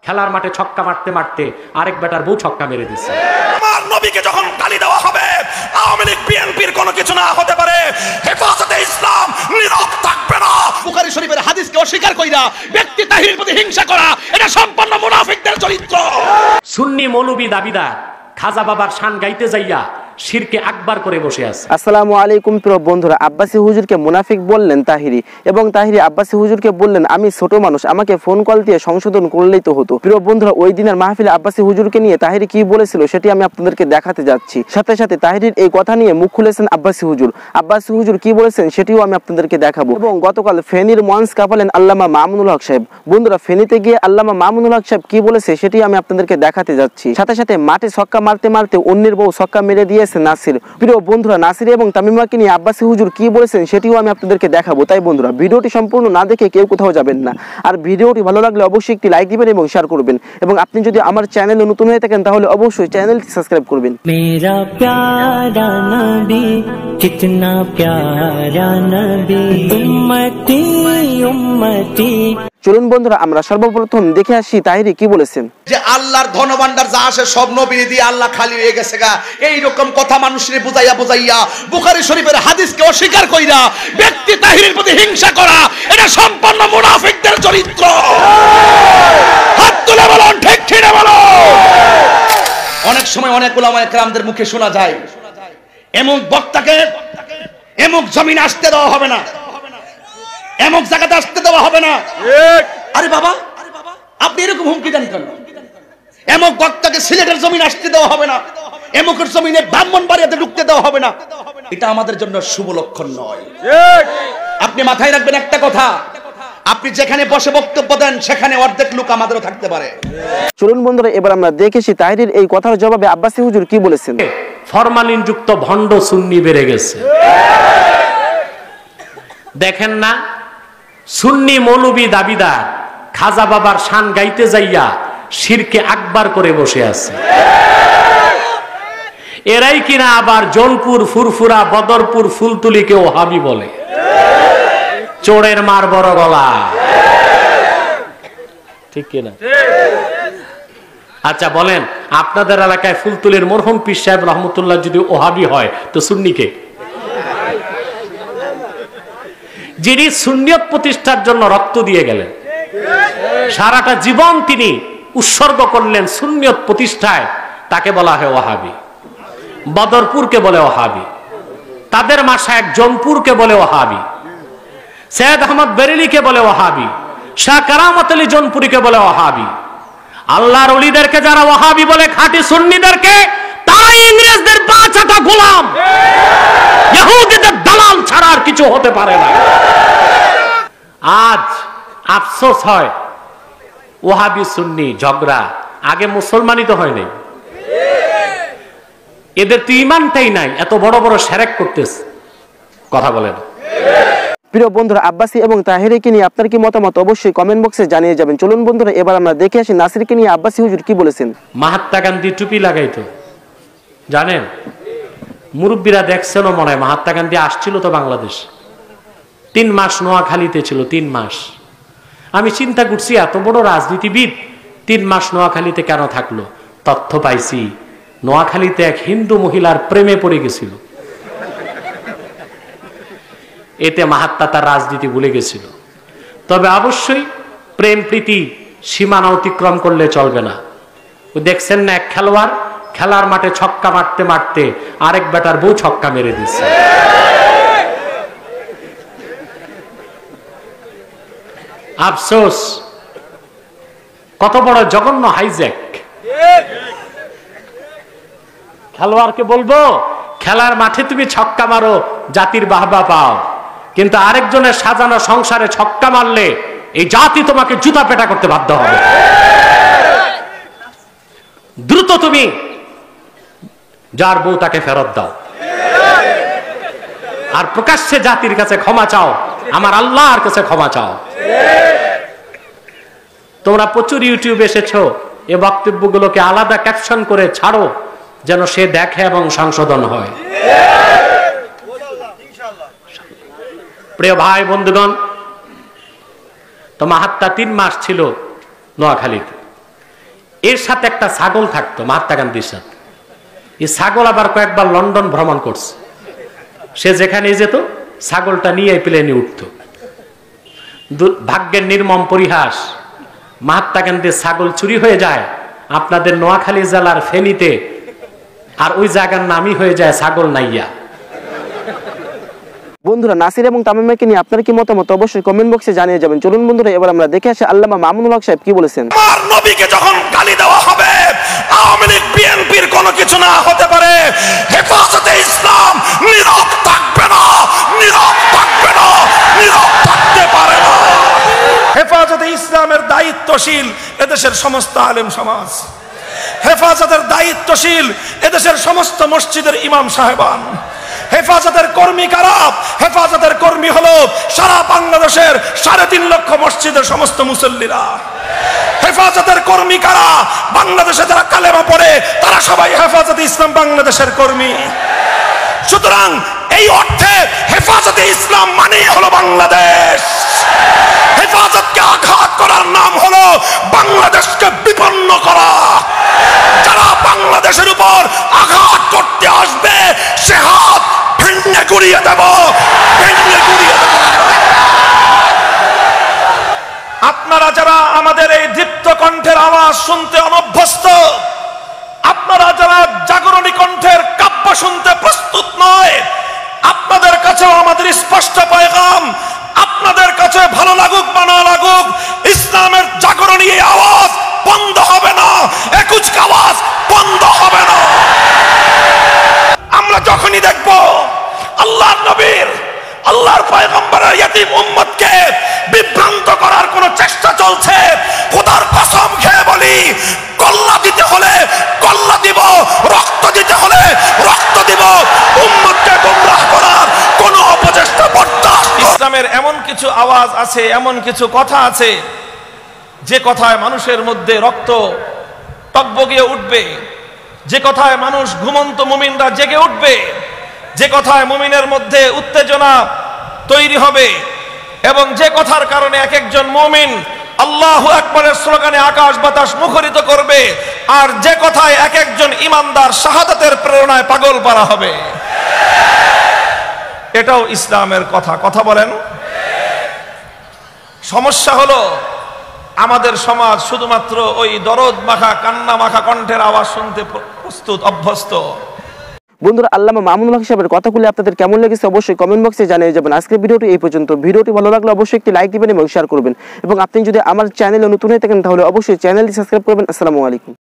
খেলার মাঠে ছক্কা মারতে মারতে আরেক বেটার বউ ছক্কা মেরে দিচ্ছে। আমার নবীকে যখন গালি দেওয়া হবে, আওয়ামী লীগ বিএনপির কোনো কিছু না হতে পারে, হেফাজতে ইসলাম নীরব থাকবে না। বুখারী শরীফের হাদিসকে অস্বীকার কইরা ব্যক্তি তাহিরের প্রতি হিংসা করা, এটা সম্পূর্ণ মুনাফিকদের চরিত্র। সুন্নি মৌলবী দাবিদার খাজা বাবার শান গাইতে যাইয়া শিরকে আকবার করে বসে আছে। আসসালামু আলাইকুম প্রিয় বন্ধুরা, আব্বাসী হুজুরকে মুনাফিক বললেন তাহিরি, এবং তাহিরি আব্বাসী হুজুরকে বললেন আমি ছোট মানুষ, আমাকে ফোন কল দিয়ে সংশোধন করলেই তো হতো। প্রিয় বন্ধুরা, ওই দিনের মাহফিলে আব্বাসী হুজুরকে নিয়ে তাহিরি কি বলেছিল সেটি আমি আপনাদেরকে দেখাতে যাচ্ছি। সাথে সাথে তাহিরির এই কথা নিয়ে মুখ খুলেছেন আব্বাসী হুজুর। আব্বাসী হুজুর কি বলেছেন সেটিও আমি আপনাদেরকে দেখাবো। এবং গতকাল ফেনীর মঞ্চ কাঁপালেন আল্লামা মামুনুল হক সাহেব। বন্ধুরা, ফেনীতে গিয়ে আল্লামা মামুনুল হক সাহেব কি বলেছে সেটি আমি আপনাদেরকে দেখাতে যাচ্ছি। সাথে সাথে মাঠে ছক্কা মারতে মারতে অন্যের বউ ছক্কা মেরে দিয়েছে নাসির। প্রিয় বন্ধুরা, নাসির এবং তামিমাকে নিয়ে আব্বাসী হুজুর কি বলেছেন সেটিও আমি আপনাদেরকে দেখাবো। তাই বন্ধুরা, ভিডিওটি সম্পূর্ণ না দেখে কেউ কোথাও যাবেন না। আর ভিডিওটি ভালো লাগলে অবশ্যই একটি লাইক দিবেন এবং শেয়ার করবেন। এবং আপনি যদি আমার চ্যানেলে নতুন হয়ে থাকেন তাহলে অবশ্যই চ্যানেলটি সাবস্ক্রাইব করবেন। মেরা প্যারা নবী কিতনা প্যারা নবী উম্মতি উম্মতি। চলুন বন্ধুরা, আমরা সর্বপ্রথম দেখে আসি তাহিরি কি বলেছেন। যে আল্লাহর ধনভাণ্ডার যা আসে সব নবীর দিয়ে আল্লাহ খালি হয়ে গেছে গা, এইরকম কথা মানুষের বুঝাইয়া বুঝাইয়া বুখারী শরীফের হাদিসকে অস্বীকার কইরা ব্যক্তি তাহিরের প্রতি হিংসা করা, এটা সম্পূর্ণ মুনাফিকদের চরিত্র। হাত তুলে বলুন ঠিক ঠিক বলো। অনেক সময় অনেক উলামায়ে কেরামদের মুখে শোনা যায় এমক বক্তাকে এমক জমিন আসতে দেওয়া হবে না, এমক জায়গাতে আসতে দেওয়া হবে না। আরে বাবা, আপনি এরকম হুমকি দেন কেন? এমক বক্তাকে সিলেটের জমিন আসতে দেওয়া হবে না, এমকের জমিনে ব্রাহ্মণবাড়িয়াতে ঢুকতে দেওয়া হবে না, এটা আমাদের জন্য শুভ লক্ষণ নয়। আপনি মাথায় রাখবেন একটা কথা, আপনি যেখানে বসে বক্তব্য দেন সেখানে অর্ধেক লোক আমাদেরও থাকতে পারে। চলুন বন্ধুরা, এবার আমরা দেখেছি তাহিরির এই কথার জবাবে আব্বাসী হুজুর কি বলেছেন। ফরমালিন যুক্ত ভণ্ড সুন্নি বেড়ে গেছে। দেখেন না, সুন্নি মৌলবী দাবিদার খাজা বাবার শান গাইতে যাইয়া শিরকে আকবার করে বসে আছে। এরাই কিনা আবার জোনপুর ফুরফুরা বদরপুর ফুলতুলিকে ওহাবি বলে। চোরের মার বড় গলা, ঠিক কিনা? আচ্ছা বলেন, আপনাদের এলাকায় ফুলতুলির মরহুম পীর সাহেব রহমতুল্লাহ যদি ওহাবি হয় তো সুন্নিকে? যিনি সুন্নিয়ত প্রতিষ্ঠার জন্য রক্ত দিয়ে গেলেন, সারাটা জীবন তিনি উৎসর্গ করলেন সুন্নিয়ত প্রতিষ্ঠায়, তাকে বলা হয় ওহাবি। বদরপুরকে বলে ওহাবি, তাদের মাশায়েখ জোনপুরকে বলে ওহাবি, সৈয়দ আহমদ বেরেলিকে বলে ওহাবি, শাহ কারামত আলী জোনপুরীকে বলে ওহাবি। আল্লাহর ওলিদেরকে যারা ওহাবি বলে, খাঁটি সুন্নিদেরকে, তারাই ইংরেজদের পাঁচাটা গোলাম, ইহুদিদের দালাল ছাড়া আর কিছু হতে পারে না। আজ আফসোস হয় ওহাবি সুন্নি ঝগড়া, আগে মুসলমানই তো হয় নাই, এদের তো ইমানটাই নাই, এত বড় বড় সেরেক করতেছে। কথা বলেন। প্রিয় বন্ধুরা, আব্বাসী এবং তাহিরিকে নিয়ে আপনার কি মতামত অবশ্যই কমেন্ট বক্সে জানিয়ে যাবেন। চলুন বন্ধুরা, এবার আমরা দেখে আসি নাসিরকে নিয়ে আব্বাসী হুজুর কি বলেছেন। মহাত্মা গান্ধী টুপি লাগাইতো, জানেন? মুরব্বীরা দেখছেন মনে হয়, মহাত্মা গান্ধী আসছিল তো বাংলাদেশ, 3 মাস নোয়াখালীতে ছিল, 3 মাস। আমি চিন্তা করছি এত বড় রাজনীতিবিদ 3 মাস নোয়াখালীতে কেন থাকলো? তথ্য পাইছি, নোয়াখালীতে এক হিন্দু মহিলার প্রেমে পড়ে গেছিল, এতে মহাত্মা তার রাজনীতি ভুলে গেছিল। তবে অবশ্যই প্রেম প্রীতি সীমানা অতিক্রম করলে চলবে না। দেখছেন না, এক খেলোয়াড় খেলার মাঠে ছক্কা মারতে মারতে আরেক বেটার বউ ছক্কা মেরে দিচ্ছে। আফসোস, কত বড় জঘন্য হাইজ্যাক। খেলোয়াড়কে বলবো খেলার মাঠে তুমি ছক্কা মারো, জাতির বাহবা পাও, কিন্তু আরেকজনের সাজানো সংসারে ছক্কা মারলে এই জাতি তোমাকে জুতা পেটা করতে বাধ্য হবে। দ্রুত তুমি যার বউ তাকে ফেরত দাও, আর প্রকাশ্যে জাতির কাছে ক্ষমা চাও, আমার আল্লাহর কাছে ক্ষমা চাও। তোমরা প্রচুর ইউটিউবে এসেছো, এ বক্তব্যগুলোকে আলাদা ক্যাপশন করে ছাড়ো, যেন সে দেখে এবং সংশোধন হয়। প্রিয় ভাই বন্ধুগণ, তো মহাত্মা 3 মাস ছিল নোয়াখালীতে, এর সাথে একটা ছাগল থাকতো মহাত্মা গান্ধীর সাথে। এই ছাগল আবার কয়েকবার লন্ডন ভ্রমণ করছে। সে যেখানে যেত ছাগলটা নিয়ে প্লেনে উঠত। ভাগ্যের নির্মম পরিহাস, মহাত্মা গান্ধীর ছাগল চুরি হয়ে যায় আপনাদের নোয়াখালী জেলার ফেনীতে, আর ওই জায়গার নামই হয়ে যায় ছাগল নাইয়া। বন্ধুরা, নাসির এবং তামিমকে নিয়ে আপনার কি মতামত অবশ্যই কমেন্ট বক্সে জানিয়ে যাবেন। চলুন বন্ধুরা, এবার আমরা দেখে আসি আল্লামা মামুনুল হক সাহেব কি বলেছেন। আমার নবীকে যখন গালি দেওয়া হবে, আওয়ামী লীগ বিএনপির কোনো কিছু না হতে পারে, হেফাজতে ইসলাম নীরব থাকবে না, নীরব থাকবে না, নীরব থাকতে পারে না। হেফাজতে ইসলামের দায়িত্বশীল এদেশের সমস্ত আলেম সমাজ, হেফাজতের দায়িত্বশীল এদেশের সমস্ত মসজিদের ইমাম সাহেবান। হেফাজতের কর্মী কারা? হেফাজতের কর্মী হলো সারা বাংলাদেশের 3.5 লক্ষ মসজিদের সমস্ত মুসল্লিরা। হেফাজতের কর্মী কারা? বাংলাদেশে যারা কালেমা পড়ে তারা সবাই হেফাজতে ইসলাম বাংলাদেশের কর্মী। সুতরাং এই অর্থে হেফাজতে ইসলাম মানেই হলো বাংলাদেশ। হেফাজতকে আঘাত করার নাম হলো বাংলাদেশকে বিপন্ন করা। যারা বাংলাদেশের উপর আঘাত করতে আসবে সে হাত ভেঙে গুড়িয়ে দেব, ভেঙে গুড়িয়ে দেব। আপনারা যারা আমাদের এই দীপ্ত কণ্ঠের আওয়াজ শুনতে অনভ্যস্ত, আপনারা যারা জাগরণী কণ্ঠের কাব্য শুনতে প্রস্তুত নয়, আপনাদের কাছেও আমাদের স্পষ্ট পয়গাম, আপনাদের কাছে ভালো লাগুক বা না লাগুক, ইসলামের জাগরণী এই আওয়াজ বন্ধ হবে না, একুচ আওয়াজ বন্ধ হবে না। আমরা যখনই দেখব আল্লাহর নবীর, আল্লাহর পয়গম্বরের ইতিম উম্মতকে বিভ্রান্ত করার কোন চেষ্টা চলছে, খোদার কসম খেয়ে বলি, কল্লা দিতে হলে কল্লা দিব, রক্ত দিতে হলে রক্ত দিব। উম্মতকে গোমরাহ করার কোন অপচেষ্টা বরদাস্ত। ইসলামের এমন কিছু আওয়াজ আছে, এমন কিছু কথা আছে যে কথায় মানুষের মধ্যে রক্ত টকবগিয়ে উঠবে, যে কথায় মানুষ ঘুমন্ত মুমিনরা জেগে উঠবে, যে কথায় মুমিনের মধ্যে উত্তেজনা তৈরি হবে, এবং যে কথার কারণে এক একজন মুমিন আল্লাহু আকবারের স্লোগানে আকাশ বাতাস মুখরিত করবে, আর যে কথায় এক একজন ইমানদার শাহাদাতের প্রেরণায় পাগল পারা হবে। এটাও ইসলামের কথা। কথা বলেন। সমস্যা হলো আমাদের সমাজ শুধুমাত্র ওই দরদ মাখা কান্না মাখা কণ্ঠের আওয়াজ শুনতে প্রস্তুত, অভ্যস্ত। বন্ধুরা, আল্লামা মামুনুল হক সাহেবের কথাগুলি আপনাদের কেমন লেগেছে অবশ্যই কমেন্ট বক্সে জানিয়ে যাবেন। আজকের ভিডিওটি এই পর্যন্ত। ভিডিওটি ভালো লাগলে অবশ্যই একটি লাইক দিবেন এবং শেয়ার করবেন, এবং আপনি যদি আমার চ্যানেলে নতুন হয়ে থাকেন তাহলে অবশ্যই চ্যানেলটি সাবস্ক্রাইব করবেন। আসসালামু আলাইকুম।